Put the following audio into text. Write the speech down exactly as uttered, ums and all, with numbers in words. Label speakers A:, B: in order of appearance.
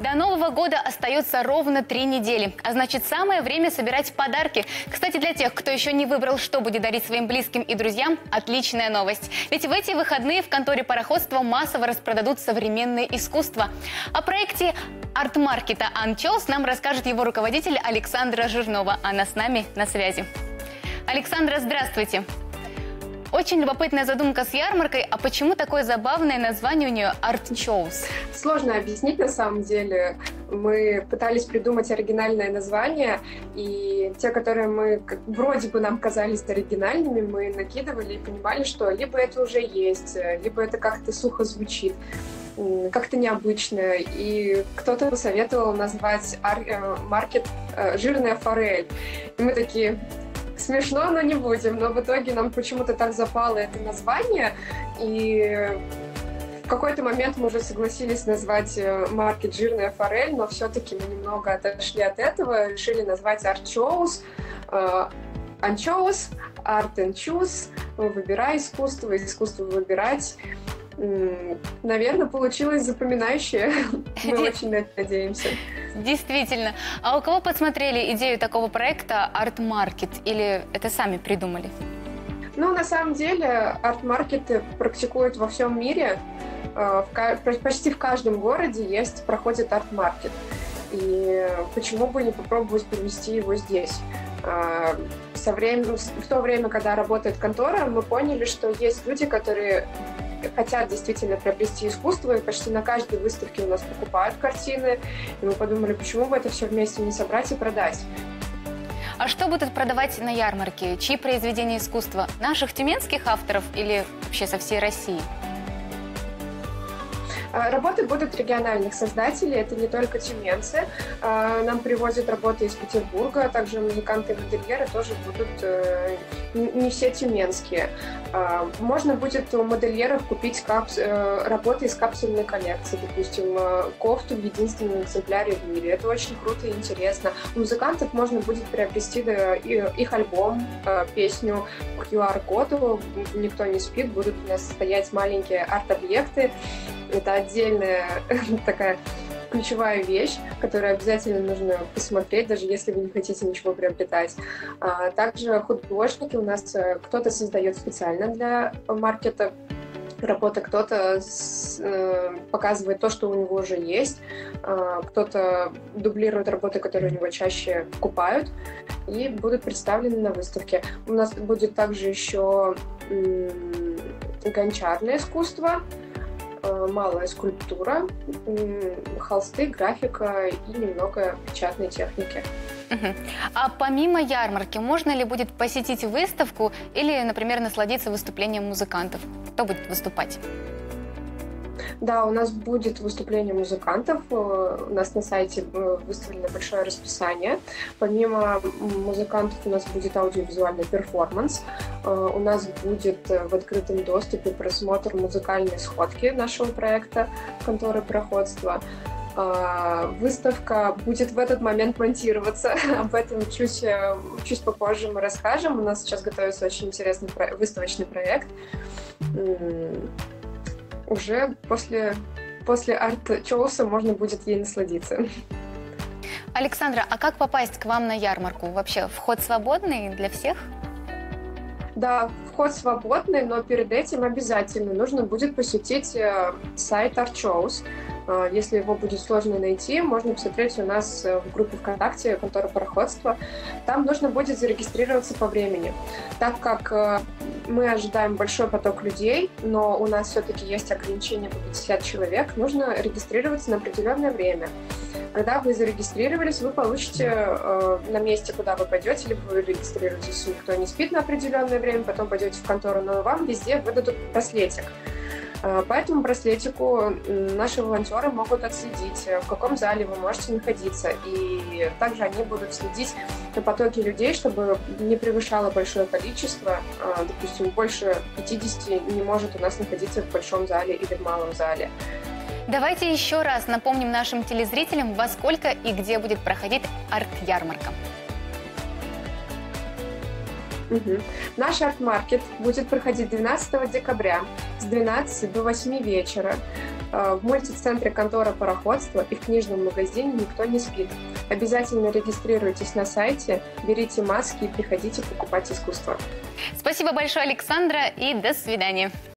A: До Нового года остается ровно три недели, а значит, самое время собирать подарки. Кстати, для тех, кто еще не выбрал, что будет дарить своим близким и друзьям, отличная новость. Ведь в эти выходные в конторе пароходства массово распродадут современное искусство. О проекте арт-маркета «Анчоус» нам расскажет его руководитель Александра Жирнова. Она с нами на связи. Александра, здравствуйте. Очень любопытная задумка с ярмаркой. А почему такое забавное название у нее «Арт-Чоус»?
B: Сложно объяснить на самом деле. Мы пытались придумать оригинальное название, и те, которые мы вроде бы нам казались оригинальными, мы накидывали и понимали, что либо это уже есть, либо это как-то сухо звучит, как-то необычно. И кто-то посоветовал назвать маркет «Жирная форель». И мы такие... Смешно, но не будем. Но в итоге нам почему-то так запало это название. И в какой-то момент мы уже согласились назвать маркет «Жирная форель», но все-таки мы немного отошли от этого. Решили назвать «Арт-Чоус». «Анчоус», «Art and Choose», «Выбирай искусство», «Искусство выбирать». Наверное, получилось запоминающее. Мы очень на это надеемся.
A: Действительно. А у кого подсмотрели идею такого проекта «Арт-маркет»? Или это сами придумали?
B: Ну, на самом деле, арт-маркеты практикуют во всем мире. В, почти в каждом городе есть, проходит арт-маркет. И почему бы не попробовать перевести его здесь? Со временем, в то время, когда работает контора, мы поняли, что есть люди, которые хотят действительно приобрести искусство, и почти на каждой выставке у нас покупают картины. И мы подумали, почему бы это все вместе не собрать и продать.
A: А что будут продавать на ярмарке? Чьи произведения искусства? Наших тюменских авторов или вообще со всей России?
B: Работы будут региональных создателей, это не только тюменцы. Нам привозят работы из Петербурга, также музыканты и модельеры тоже будут не все тюменские. Можно будет у модельеров купить капс... работы из капсульной коллекции, допустим, кофту в единственном экземпляре в мире. Это очень круто и интересно. У музыкантов можно будет приобрести их альбом, песню к ку ар-коду «Никто не спит», будут у нас стоять маленькие арт-объекты. Это отдельная такая ключевая вещь, которую обязательно нужно посмотреть, даже если вы не хотите ничего приобретать. А также художники у нас, кто-то создает специально для маркета работы, кто-то с, э, показывает то, что у него уже есть, э, кто-то дублирует работы, которые у него чаще покупают, и будут представлены на выставке. У нас будет также еще э, гончарное искусство, малая скульптура, холсты, графика и немного печатной техники.
A: Uh-huh. А помимо ярмарки, можно ли будет посетить выставку или, например, насладиться выступлением музыкантов? Кто будет выступать?
B: Да, у нас будет выступление музыкантов. У нас на сайте выставлено большое расписание. Помимо музыкантов у нас будет аудиовизуальный перформанс. У нас будет в открытом доступе просмотр музыкальной сходки нашего проекта «Конторы пароходства». Выставка будет в этот момент монтироваться. Об этом чуть, чуть попозже мы расскажем. У нас сейчас готовится очень интересный выставочный проект. Уже после, после арт-чоуса можно будет ей насладиться.
A: Александра, а как попасть к вам на ярмарку? Вообще, вход свободный для всех?
B: Да, вход свободный, но перед этим обязательно нужно будет посетить сайт «Арт-Чоус». Если его будет сложно найти, можно посмотреть у нас в группе ВКонтакте «Контора пароходства». Там нужно будет зарегистрироваться по времени. Так как мы ожидаем большой поток людей, но у нас все-таки есть ограничение по пятьдесят человек, нужно регистрироваться на определенное время. Когда вы зарегистрировались, вы получите э, на месте, куда вы пойдете, либо вы регистрируетесь, никто не спит на определенное время, потом пойдете в контору, но вам везде выдадут браслетик. По этому браслетику наши волонтеры могут отследить, в каком зале вы можете находиться. И также они будут следить на потоке людей, чтобы не превышало большое количество. Допустим, больше пятидесяти не может у нас находиться в большом зале или в малом зале.
A: Давайте еще раз напомним нашим телезрителям, во сколько и где будет проходить арт-ярмарка.
B: Угу. Наш арт-маркет будет проходить двенадцатого декабря с двенадцати до восьми вечера. В мультицентре «Контора пароходства» и в книжном магазине никто не спит. Обязательно регистрируйтесь на сайте, берите маски и приходите покупать искусство.
A: Спасибо большое, Александра, и до свидания.